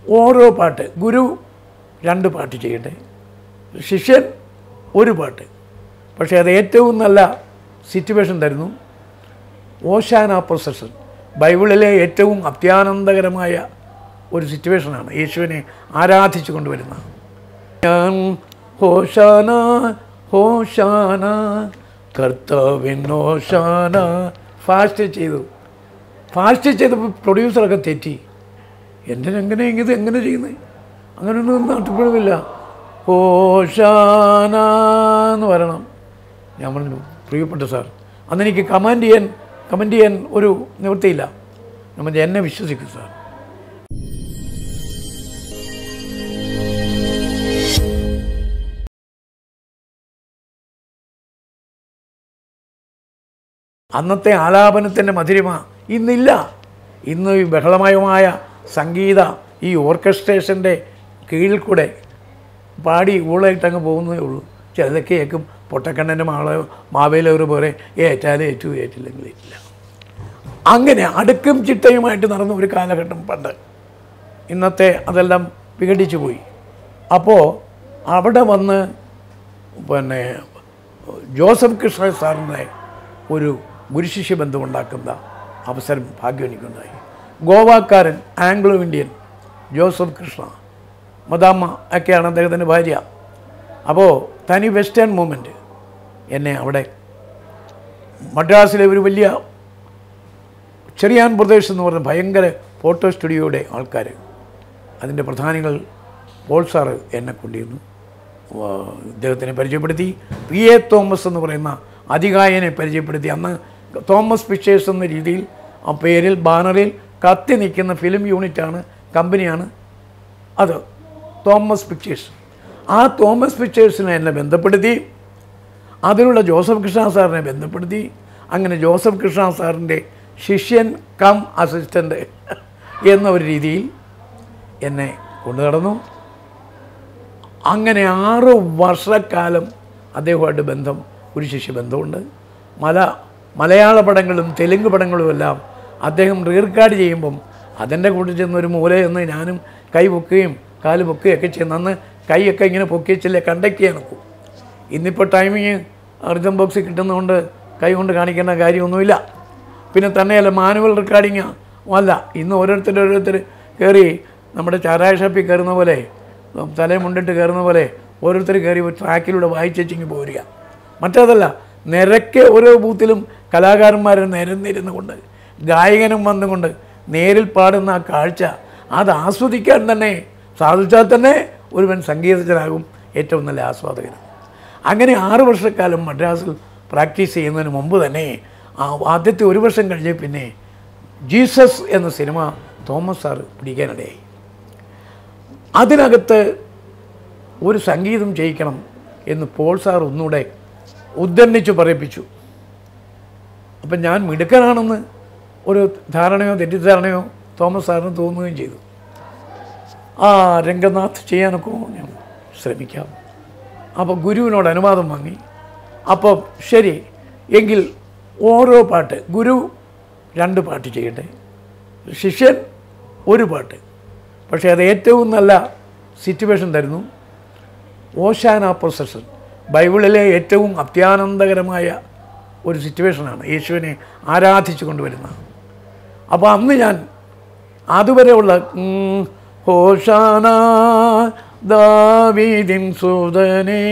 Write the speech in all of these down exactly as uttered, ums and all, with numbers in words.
ഓരോ പാട്ട്, ഗുരു രണ്ട് പാട്ട് ചെയ്യട്ടെ, ശിഷ്യൻ ഒരു പാട്ട്. പക്ഷേ അത് ഏറ്റവും നല്ല സിറ്റുവേഷൻ തരുന്നു. ഓശാന പ്രൊസഷൻ ബൈബിളിലെ ഏറ്റവും അത്യാനന്ദകരമായ ഒരു സിറ്റുവേഷനാണ്, യേശുവിനെ ആരാധിച്ചു കൊണ്ടുവരുന്ന. ഞാൻ ഹോശാന ഹോശാന കർത്താവിൻ ഹോശാന ഫാസ്റ്റ് ചെയ്തു. ഫാസ്റ്റ് ചെയ്തപ്പോൾ പ്രൊഡ്യൂസറൊക്കെ തെറ്റി. എൻ്റെ എങ്ങനെ ഇത് എങ്ങനെ ചെയ്യുന്നത്, അങ്ങനെയൊന്നും നാട്ടിപ്പോഴുമില്ല. ഹോശാന എന്ന് പറയണം. ഞാൻ പറഞ്ഞു, പ്രിയപ്പെട്ട സാർ, അന്നെനിക്ക് കമാൻഡ് ചെയ്യാൻ കമൻറ്റ് ചെയ്യാൻ ഒരു നിവൃത്തിയില്ല. നമ്മൾ എന്നെ വിശ്വസിക്കും സാർ. അന്നത്തെ ആലാപനത്തിൻ്റെ മധുരിമ ഇന്നില്ല. ഇന്ന് ഈ ബഹളമയമായ സംഗീത ഈ ഓർക്കസ്ട്രേഷൻ്റെ കീഴിൽ കൂടെ പാടി ഊളായിട്ടങ്ങ് പോകുന്നതേ ഉള്ളൂ. ചിലതൊക്കെ ഏക്കും പൊട്ടക്കണ്ണൻ്റെ മാള മാവേലൂർ പോലെ ഏറ്റാലും ഏറ്റു ഏറ്റില്ലെങ്കിൽ ഏറ്റില്ല. അങ്ങനെ അടുക്കും ചിട്ടയുമായിട്ട് നടന്ന ഒരു കാലഘട്ടം പണ്ട്. ഇന്നത്തെ അതെല്ലാം വിഘടിച്ചു പോയി. അപ്പോൾ അവിടെ വന്ന് പിന്നെ ജോസഫ് കൃഷ്ണ സാറിൻ്റെ ഒരു ഗുരുശിഷ്യ ബന്ധമുണ്ടാക്കുന്ന അവസരം ഭാഗ്യം എനിക്കുണ്ടായി. ഗോവാക്കാരൻ ആംഗ്ലോ ഇന്ത്യൻ ജോസഫ് കൃഷ്ണ, മദാമ്മ ഒക്കെയാണ് അദ്ദേഹത്തിൻ്റെ ഭാര്യ. അപ്പോൾ തനി വെസ്റ്റേൺ മൂവ്മെൻറ്റ് എന്നെ അവിടെ മദ്രാസിലെ ഒരു വലിയ ചെറിയാൻ പ്രദേശ് എന്ന് പറഞ്ഞ ഭയങ്കര ഫോട്ടോ സ്റ്റുഡിയോയുടെ ആൾക്കാർ, അതിൻ്റെ പ്രധാനികൾ പോൾ സാറ് എന്നെ കൊണ്ടിരുന്നു. ഇദ്ദേഹത്തിനെ പരിചയപ്പെടുത്തി. പി എ തോമസ് എന്ന് പറയുന്ന അതികായനെ പരിചയപ്പെടുത്തി. അന്ന് തോമസ് പിക്ചേഴ്സ് എന്ന രീതിയിൽ ആ പേരിൽ ബാനറിൽ കത്തി നിൽക്കുന്ന ഫിലിം യൂണിറ്റാണ്, കമ്പനിയാണ് അത്, തോമസ് പിക്ചേഴ്സ്. ആ തോമസ് പിക്ചേഴ്സിനെ എന്നെ ബന്ധപ്പെടുത്തി. അതിലുള്ള ജോസഫ് കൃഷ്ണ സാറിനെ ബന്ധപ്പെടുത്തി. അങ്ങനെ ജോസഫ് കൃഷ്ണ സാറിൻ്റെ ശിഷ്യൻ കം അസിസ്റ്റൻ്റ് എന്ന ഒരു രീതിയിൽ എന്നെ കൊണ്ടു നടന്നു. അങ്ങനെ ആറ് വർഷക്കാലം അദ്ദേഹമായിട്ട് ബന്ധം, ഒരു ശിഷ്യ ബന്ധമുണ്ട്. മല മലയാള പടങ്ങളും തെലുങ്ക് പടങ്ങളുമെല്ലാം അദ്ദേഹം റീർക്കാർഡ് ചെയ്യുമ്പം അതിൻ്റെ കൂട്ടി ചെന്നൊരു മൂലയെന്ന് ഞാനും കൈ പൊക്കുകയും കാല് പൊക്കുകയൊക്കെ ചെയ്യുന്ന, അന്ന് കൈയൊക്കെ ഇങ്ങനെ പൊക്കി വെച്ചില്ലേ കണ്ടക്ട് ചെയ്യാൻ നോക്കും. ഇന്നിപ്പോൾ ടൈമിങ് റിതം ബോക്സിൽ കിട്ടുന്നതുകൊണ്ട് കൈ കൊണ്ട് കാണിക്കേണ്ട കാര്യമൊന്നുമില്ല. പിന്നെ തന്നെയല്ല മാനുവൽ റെക്കോർഡിങ് അല്ല. ഇന്ന് ഓരോരുത്തർ ഓരോരുത്തർ കയറി നമ്മുടെ ചാരായ ഷാപ്പിൽ കയറുന്ന പോലെ, തലയും മുണ്ടിട്ട് കയറുന്ന പോലെ ഓരോരുത്തർ കയറി ഒരു ട്രാക്കിലൂടെ വായിച്ചിങ്ങി പോരുക. മറ്റേതല്ല, നിരക്കെ ഓരോ ബൂത്തിലും കലാകാരന്മാരെ നിരന്നിരുന്നു കൊണ്ട് ഗായകനും വന്നുകൊണ്ട് നേരിൽ പാടുന്ന ആ കാഴ്ച അത് ആസ്വദിക്കാൻ തന്നെ സാധിച്ചാൽ തന്നെ ഒരുവൻ സംഗീതജ്ഞനാകും, ഏറ്റവും നല്ല ആസ്വാദകൻ. അങ്ങനെ ആറ് വർഷക്കാലം മദ്രാസിൽ പ്രാക്ടീസ് ചെയ്യുന്നതിന് മുമ്പ് തന്നെ ആ ആദ്യത്തെ ഒരു വർഷം കഴിഞ്ഞ് പിന്നെ ജീസസ് എന്ന സിനിമ തോമസ് സാറ് പിടിക്കാനിടയായി. അതിനകത്ത് ഒരു സംഗീതം ചെയ്യിക്കണം എന്ന് പോൾ സാർ ഒന്നുകൂടെ ഉദ്ധരണിച്ച് പറയിപ്പിച്ചു. അപ്പം ഞാൻ മിടുക്കനാണെന്ന് ഒരു ധാരണയോ തെറ്റിദ്ധാരണയോ തോമസ് സാറിന് തോന്നുകയും ചെയ്തു. ആ രംഗനാഥ് ചെയ്യാനൊക്കെ ഞാൻ ശ്രമിക്കാം. അപ്പോൾ ഗുരുവിനോട് അനുവാദം വാങ്ങി. അപ്പോൾ ശരി എങ്കിൽ ഓരോ പാട്ട്, ഗുരു രണ്ട് പാട്ട് ചെയ്യട്ടെ, ശിഷ്യൻ ഒരു പാട്ട്. പക്ഷേ അത് ഏറ്റവും നല്ല സിറ്റുവേഷൻ തരുന്നു. ഓശാന പ്രൊസഷൻ ബൈബിളിലെ ഏറ്റവും അത്യാനന്ദകരമായ ഒരു സിറ്റുവേഷനാണ്, യേശുവിനെ ആരാധിച്ചു കൊണ്ടുവരുന്ന. അപ്പോൾ അന്ന് ഞാൻ അതുവരെയുള്ള ഹോശാന ദാവീദിൻ സുതനേ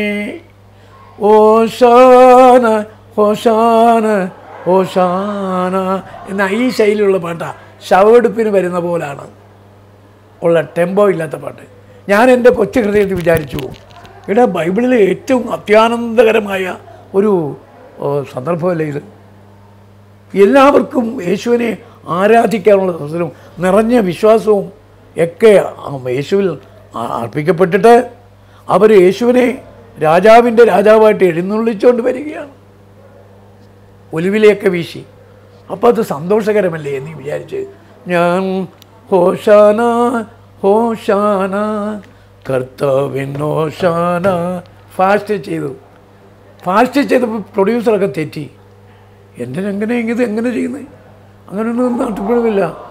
ഓശാന ഹോശാന ഹോശാന എന്ന ഈ ശൈലിയുള്ള പാട്ടാണ്. ശവടുപ്പിന് വരുന്ന പോലാണ് ഉള്ള ടെമ്പോ ഇല്ലാത്ത പാട്ട്. ഞാൻ എൻ്റെ കൊച്ചു ഹൃദയത്തിൽ വിചാരിച്ചു, ഇവിടെ ബൈബിളിലെ ഏറ്റവും അത്യാനന്ദകരമായ ഒരു സന്ദർഭമല്ലേ ഇത്. എല്ലാവർക്കും യേശുവിനെ ആരാധിക്കാനുള്ള അവസരവും നിറഞ്ഞ വിശ്വാസവും ഒക്കെ യേശുവിൽ അർപ്പിക്കപ്പെട്ടിട്ട് അവർ യേശുവിനെ രാജാവിൻ്റെ രാജാവായിട്ട് എഴുന്നള്ളിച്ചുകൊണ്ട് വരികയാണ്, ഒലിവിലെയൊക്കെ വീശി. അപ്പോൾ അത് സന്തോഷകരമല്ലേ എന്ന് വിചാരിച്ച് ഞാൻ ഹോശാന ഹോശാന കർത്താവിൻ ഹോശാന ഫാസ്റ്റ് ചെയ്തു. ഫാസ്റ്റ് ചെയ്തപ്പോൾ പ്രൊഡ്യൂസറൊക്കെ തെറ്റി. എൻ്റെ എങ്ങനെ ഇത് എങ്ങനെ ചെയ്യുന്നത്, അങ്ങനെയൊന്നും നാട്ടിപ്പോഴുമില്ല.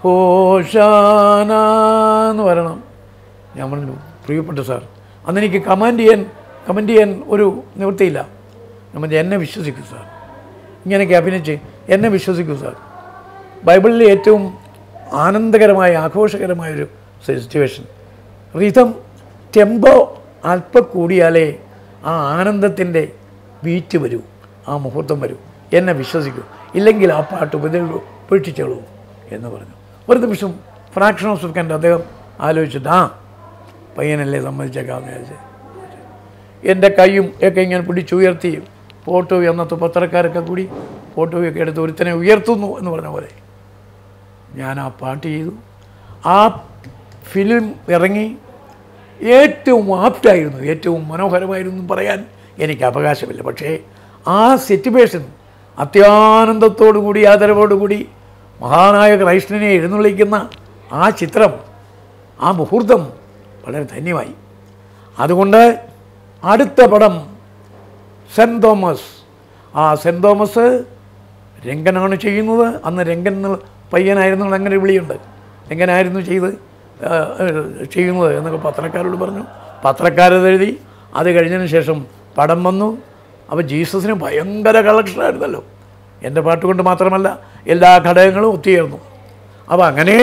ഹോശാന എന്ന് പറയണം. ഞാൻ പറഞ്ഞു പ്രിയപ്പെട്ട സാർ, അന്ന് എനിക്ക് കമാൻഡ് ചെയ്യാൻ കമൻറ്റ് ചെയ്യാൻ ഒരു നിവൃത്തിയില്ല. ഞാൻ പറഞ്ഞു എന്നെ വിശ്വസിക്കൂ സാർ, ഇങ്ങനെയൊക്കെ അഭിനയിച്ച് എന്നെ വിശ്വസിക്കൂ സാർ. ബൈബിളിലെ ഏറ്റവും ആനന്ദകരമായ ആഘോഷകരമായൊരു സിറ്റുവേഷൻ, റിതം ടെമ്പോ അല്പം കൂടിയാലേ ആ ആനന്ദത്തിൻ്റെ ബീറ്റ് വരൂ, ആ മുഹൂർത്തം വരൂ. എന്നെ വിശ്വസിക്കൂ, ഇല്ലെങ്കിൽ ആ പാട്ട് ഉപേക്ഷിച്ചോളൂ എന്ന് പറഞ്ഞു. ഒരു നിമിഷം ഫ്രാക്ഷൻ ഓഫ് സെക്കൻഡ് അദ്ദേഹം ആലോചിച്ചിട്ട് ആ പയ്യനല്ലേ സമ്മതിച്ചേക്കാമെന്ന് വിചാരിച്ച് എൻ്റെ കൈയും ഒക്കെ ഇങ്ങനെ പിടിച്ചുയർത്തി ഫോട്ടോ, അന്നത്തെ പത്രക്കാരൊക്കെ കൂടി ഫോട്ടോയൊക്കെ എടുത്ത് ഒരുത്തനെ ഉയർത്തുന്നു എന്ന് പറഞ്ഞ പോലെ ഞാൻ ആ പാട്ട് ചെയ്തു. ആ ഫിലിം ഇറങ്ങി. ഏറ്റവും ആപ്റ്റായിരുന്നു, ഏറ്റവും മനോഹരമായിരുന്നു പറയാൻ എനിക്ക് അവകാശമില്ല. പക്ഷേ ആ സിറ്റുവേഷൻ അത്യാനന്ദത്തോടു കൂടി ആദരവോടുകൂടി മഹാനായ ക്രൈസ്തനെ എഴുന്നള്ളിക്കുന്ന ആ ചിത്രം, ആ മുഹൂർത്തം വളരെ ധന്യമായി. അതുകൊണ്ട് അടുത്ത പടം സെൻറ്റ് തോമസ്. ആ സെൻറ്റ് തോമസ് രംഗനാണ് ചെയ്യുന്നത്. അന്ന് രംഗൻ പയ്യനായിരുന്നു, അങ്ങനെ വിളിയുണ്ട്. രംഗനായിരുന്നു ചെയ്ത് ചെയ്യുന്നത് എന്നൊക്കെ പത്രക്കാരോട് പറഞ്ഞു. പത്രക്കാരെഴുതി. അത് കഴിഞ്ഞതിന് ശേഷം പടം വന്നു. അപ്പോൾ ജീസസിന് ഭയങ്കര കളക്ഷനായിരുന്നല്ലോ. എൻ്റെ പാട്ട് കൊണ്ട് മാത്രമല്ല, എല്ലാ ഘടകങ്ങളും ഒത്തുചേർന്നു. അപ്പോൾ അങ്ങനെ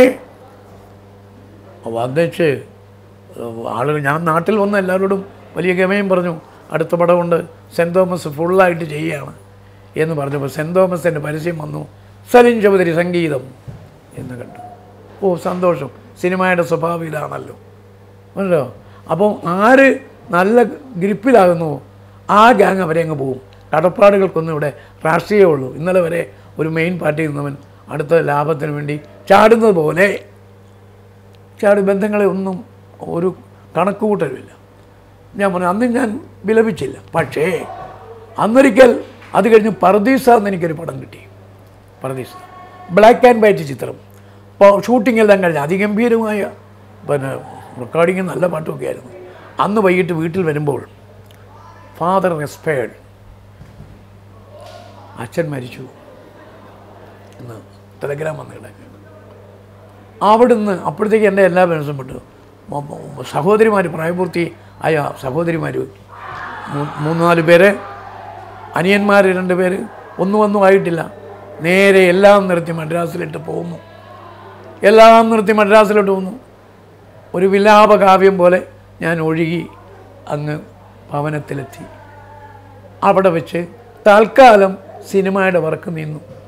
വന്നിച്ച് ആളുകൾ, ഞാൻ നാട്ടിൽ വന്ന എല്ലാവരോടും വലിയ ഗമയും പറഞ്ഞു, അടുത്ത പടമുണ്ട്, സെൻറ്റ് തോമസ് ഫുള്ളായിട്ട് ചെയ്യുകയാണ് എന്ന് പറഞ്ഞപ്പോൾ സെൻറ്റ് തോമസിൻ്റെ പരസ്യം വന്നു, സലിം ചൗധരി സംഗീതം എന്ന് കണ്ടു. ഓ സന്തോഷം, സിനിമയുടെ സ്വഭാവം ഇതാണല്ലോ അല്ലോ. അപ്പോൾ ആര് നല്ല ഗ്രിപ്പിലാകുന്നു ആ ഗ്യാങ് അവരെ അങ്ങ് പോവും. കടപ്പാടുകൾക്കൊന്നും ഇവിടെ രാഷ്ട്രീയമേ ഇന്നലെ വരെ ഒരു മെയിൻ പാർട്ടി നിന്നവൻ അടുത്ത ലാഭത്തിന് വേണ്ടി ചാടുന്നത് പോലെ ചാടി ബന്ധങ്ങളെ ഒന്നും ഒരു കണക്ക് കൂട്ടലുമില്ല. ഞാൻ പറഞ്ഞു അന്ന് ഞാൻ വിലപിച്ചില്ല. പക്ഷേ അന്നൊരിക്കൽ അത് കഴിഞ്ഞ് പർദീസ എന്ന് എനിക്കൊരു പടം കിട്ടി. പർദീസ ബ്ലാക്ക് ആൻഡ് വൈറ്റ് ചിത്രം. അപ്പോൾ ഷൂട്ടിംഗ് എല്ലാം കഴിഞ്ഞ് അതിഗംഭീരമായ പിന്നെ റെക്കോർഡിങ് നല്ല പാട്ടുമൊക്കെ ആയിരുന്നു. അന്ന് വൈകിട്ട് വീട്ടിൽ വരുമ്പോൾ ഫാദർ എക്സ്പയർഡ്, അച്ഛൻ മരിച്ചു എന്ന് ടെലഗ്രാം വന്ന് കിടക്കുക. അവിടുന്ന് അപ്പോഴത്തേക്ക് എൻ്റെ എല്ലാ മനസ്സും വിട്ടു. സഹോദരിമാർ, പ്രായപൂർത്തി ആയ സഹോദരിമാർ മൂന്ന് നാല് പേര്, അനിയന്മാർ രണ്ട് പേര്, ഒന്നും ഒന്നും ആയിട്ടില്ല. നേരെ എല്ലാം നിർത്തി മദ്രാസിലിട്ട് പോകുന്നു. എല്ലാം നിർത്തി മദ്രാസിലോട്ട് പോകുന്നു. ഒരു വിലാപകാവ്യം പോലെ ഞാൻ ഒഴുകി അങ്ങ് ഭവനത്തിലെത്തി. അവിടെ വെച്ച് തൽക്കാലം സിനിമയുടെ വർക്ക് നിന്നു.